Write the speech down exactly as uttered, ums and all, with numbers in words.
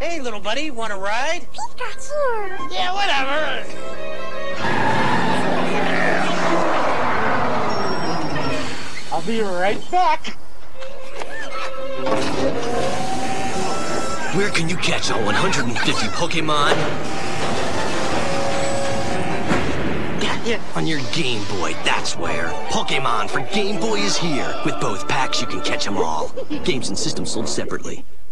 Hey, little buddy, want a ride? Pikachu! Yeah, whatever. I'll be right back. Where can you catch all one hundred fifty Pokémon? On your Game Boy, that's where. Pokémon for Game Boy is here. With both packs, you can catch them all. Games and systems sold separately.